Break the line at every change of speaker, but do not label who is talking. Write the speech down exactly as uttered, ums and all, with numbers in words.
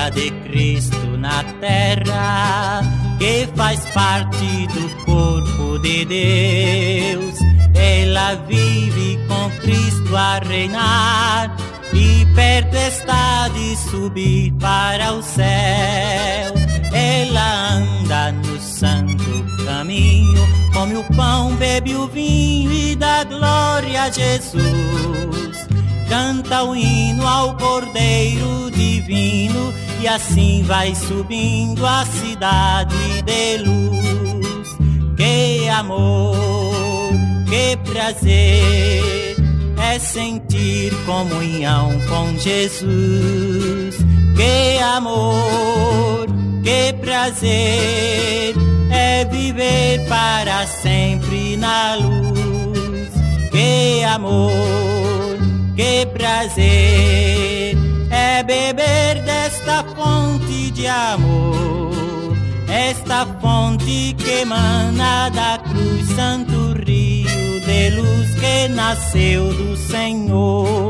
obra de Cristo na terra, que faz parte do corpo de Deus. Ela vive com Cristo a reinar, e perto está de subir para o céu. Ela anda no santo caminho, come o pão, bebe o vinho e dá glória a Jesus. Canta o hino ao Cordeiro Divino, e assim vai subindo a cidade de luz. Que amor, que prazer é sentir comunhão com Jesus. Que amor, que prazer é viver para sempre na luz. Que amor, que prazer é beber desta fonte de amor, esta fonte que emana da cruz, santo rio de luz que nasceu do Senhor.